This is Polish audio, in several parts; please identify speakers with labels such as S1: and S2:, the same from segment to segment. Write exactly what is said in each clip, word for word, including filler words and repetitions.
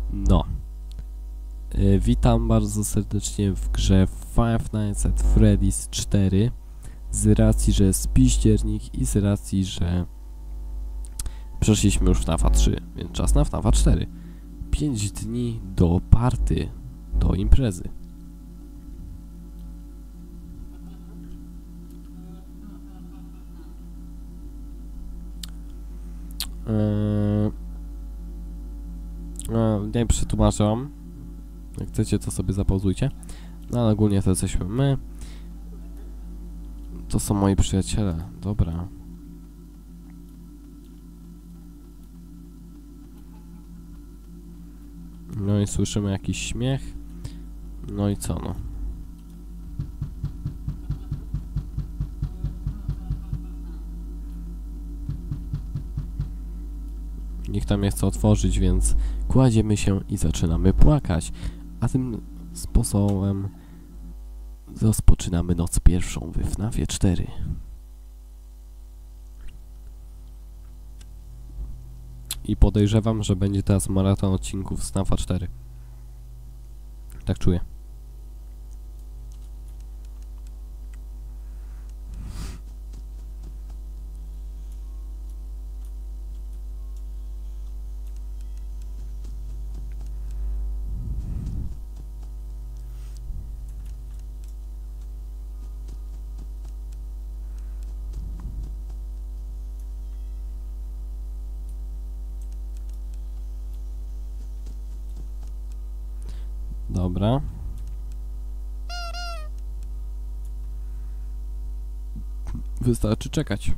S1: No. Yy, witam bardzo serdecznie w grze Five Nights at Freddy's cztery. Z racji, że jest piździernik i z racji, że przeszliśmy już w FNAFa trzy, więc czas na FNAFa cztery. pięć dni do party, do imprezy. Yy... No, nie przetłumaczę wam. Jak chcecie, to sobie zapauzujcie. No ale ogólnie to jesteśmy my. To są moi przyjaciele. Dobra. No i słyszymy jakiś śmiech. No i co no? Nikt tam nie chce otworzyć, więc kładziemy się i zaczynamy płakać. A tym sposobem rozpoczynamy noc pierwszą w FNAFie cztery. I podejrzewam, że będzie teraz maraton odcinków z FNAFa cztery. Tak czuję. Dobra. Wystarczy czekać.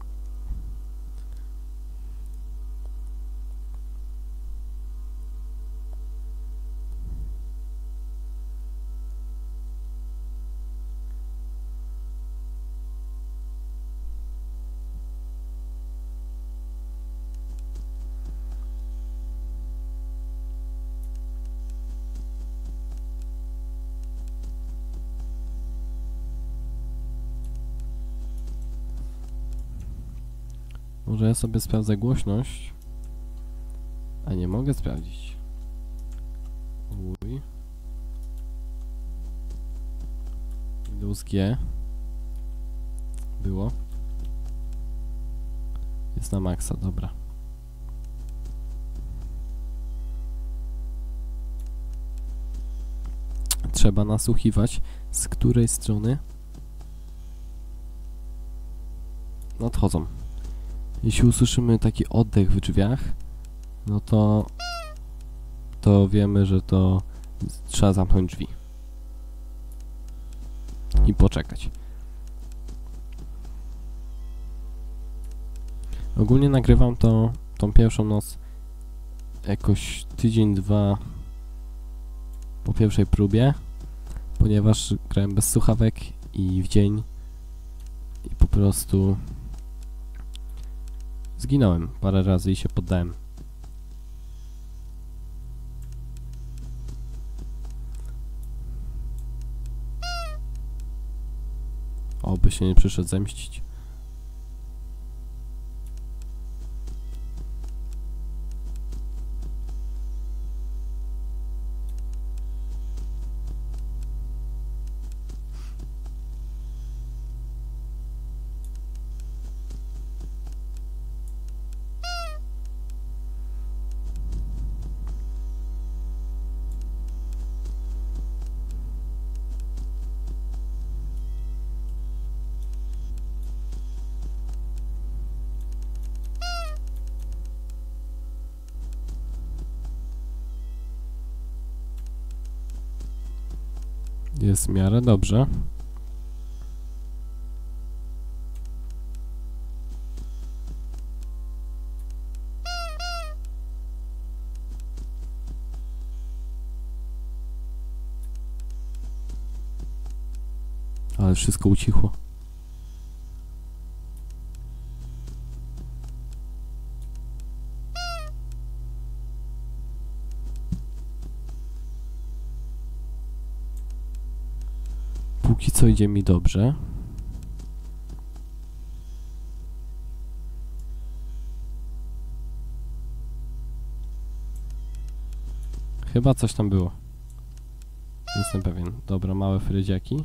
S1: Może ja sobie sprawdzę głośność, a nie mogę sprawdzić. Uj. Windows G. Było. Jest na maksa, dobra. Trzeba nasłuchiwać, z której strony nadchodzą. Jeśli usłyszymy taki oddech w drzwiach, no to to wiemy, że to trzeba zamknąć drzwi i poczekać. Ogólnie nagrywam to tą pierwszą noc jakoś tydzień, dwa po pierwszej próbie, ponieważ grałem bez słuchawek i w dzień i po prostu zginąłem parę razy i się poddałem. Oby się nie przyszedł zemścić. Jest w miarę dobrze. Ale wszystko ucichło. Póki co idzie mi dobrze. Chyba coś tam było. Nie jestem pewien. Dobra, małe frydziaki.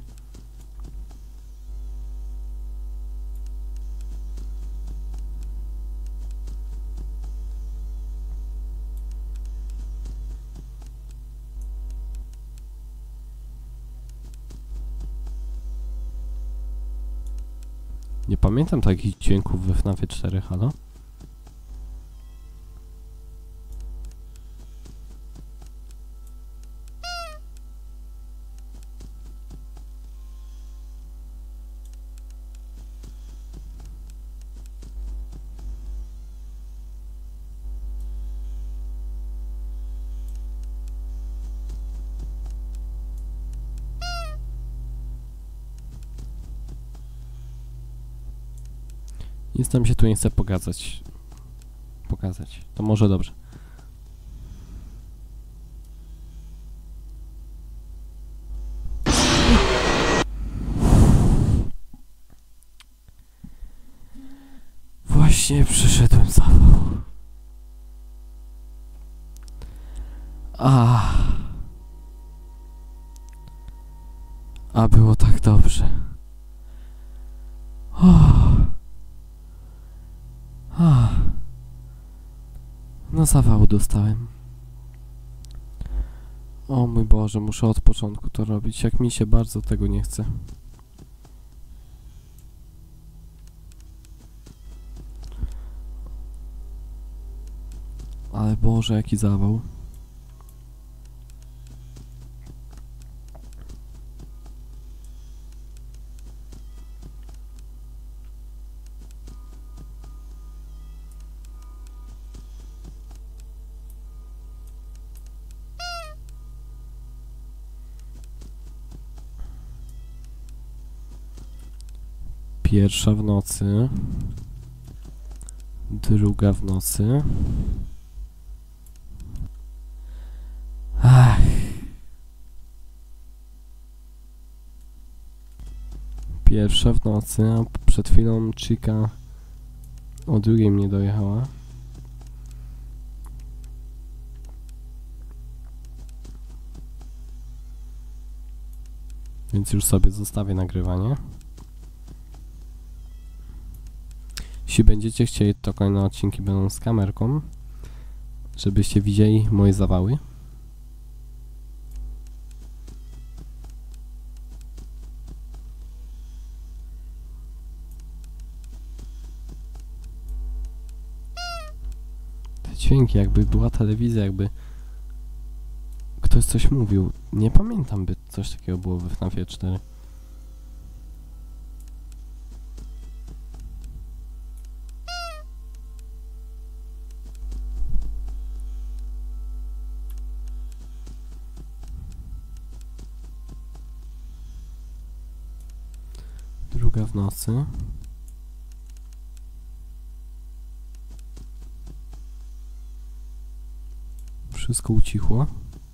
S1: Nie pamiętam takich dźwięków w F NAFie cztery, halo? Nic tam się tu nie chce pokazać. Pokazać. To może dobrze. Właśnie przyszedłem zawał. A. A było tak dobrze. Oh. A. No zawału dostałem. O mój Boże, muszę od początku to robić, jak mi się bardzo tego nie chce. Ale Boże, jaki zawał. Pierwsza w nocy, druga w nocy. Ach. Pierwsza w nocy, a przed chwilą Chica o drugiej mnie dojechała. Więc już sobie zostawię nagrywanie. Jeśli będziecie chcieli, to kolejne odcinki będą z kamerką, żebyście widzieli moje zawały. Te dźwięki, jakby była telewizja, jakby ktoś coś mówił. Nie pamiętam, by coś takiego było w F NAFie cztery. Druga w nocy. Wszystko ucichło.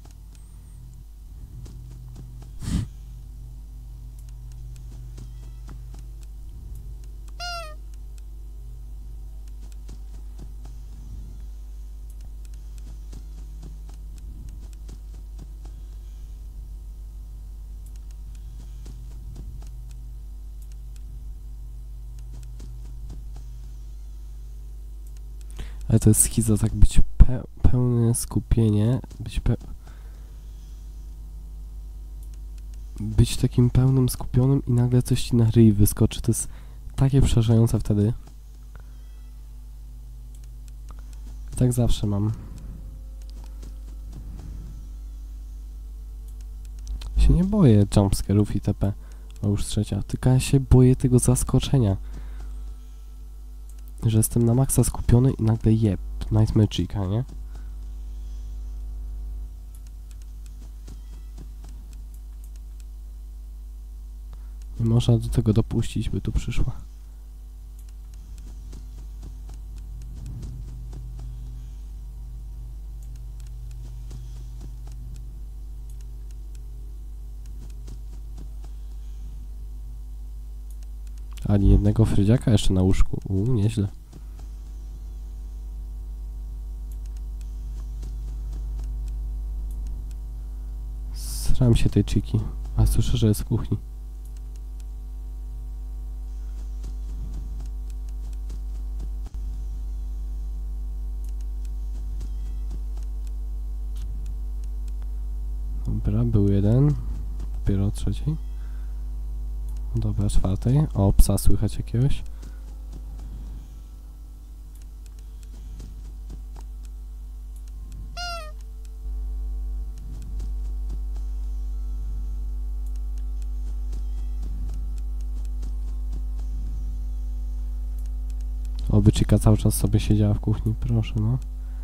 S1: Ale to jest schiza, tak być pe pełne skupienie, być pe być takim pełnym skupionym i nagle coś ci na ryj wyskoczy. To jest takie przerażające wtedy. Tak zawsze mam. Się nie boję jumpscarów itp. O, już trzecia. Tylko ja się boję tego zaskoczenia. Że jestem na maksa skupiony i nagle jeb, Nightmare Chica, nie? Nie można do tego dopuścić, by tu przyszła. Ani jednego frydziaka jeszcze na łóżku. Uuu, nieźle. Staram się tej Chiki, a słyszę, że jest w kuchni. Dobra, był jeden. Dopiero o trzeciej. Dobra, czwartej. O, psa słychać jakiegoś. Oby Chica cały czas sobie siedziała w kuchni, proszę, no.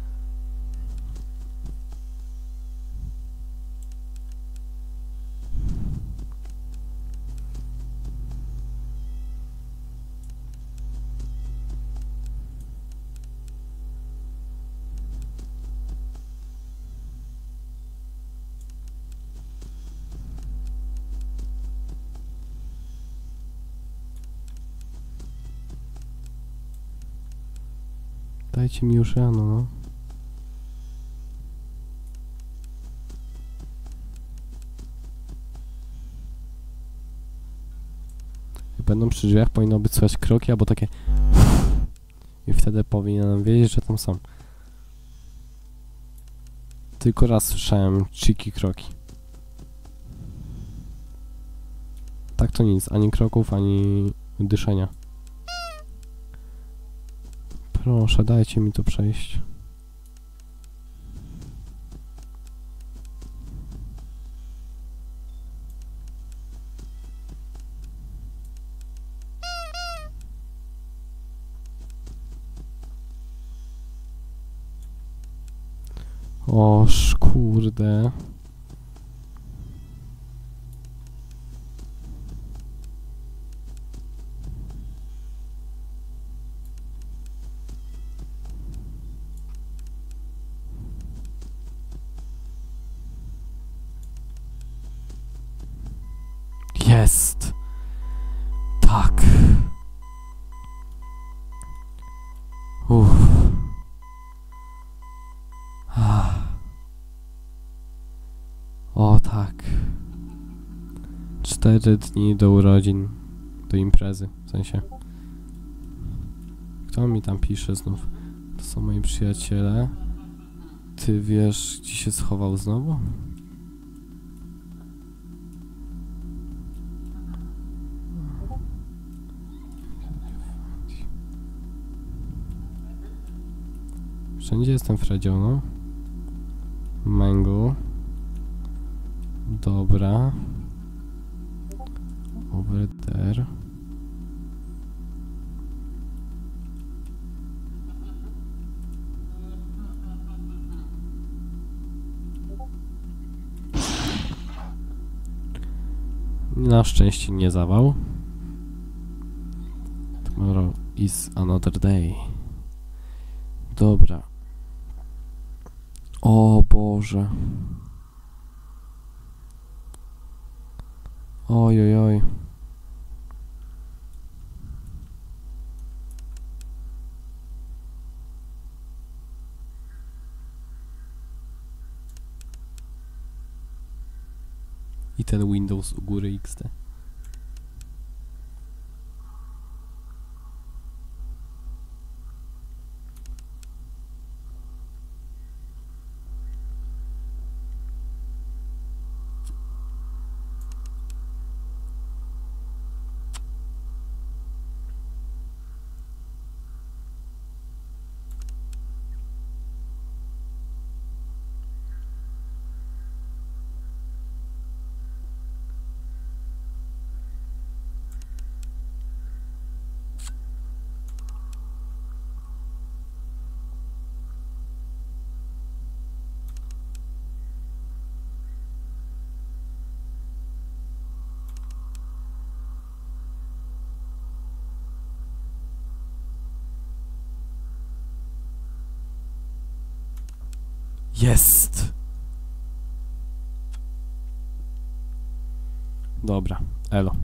S1: Dajcie mi już rano, no. Jak będą przy drzwiach, powinno być słychać kroki, albo takie... I wtedy powinienem wiedzieć, że tam są. Tylko raz słyszałem Chiki kroki. Tak to nic, ani kroków, ani dyszenia. Proszę, dajcie mi to przejść. Oż kurde. Jest. Tak. Uff. Ah. O tak. Cztery dni do urodzin. Do imprezy. W sensie. Kto mi tam pisze znów? To są moi przyjaciele. Ty wiesz, gdzie się schował znowu? Wszędzie jestem Fredzio, no. Mango. Dobra. Over there. Na szczęście nie zawał. Tomorrow is another day. Dobra. O Boże. Oj, oj, oj. I ten Windows u góry X D. Jest! Dobra, elo.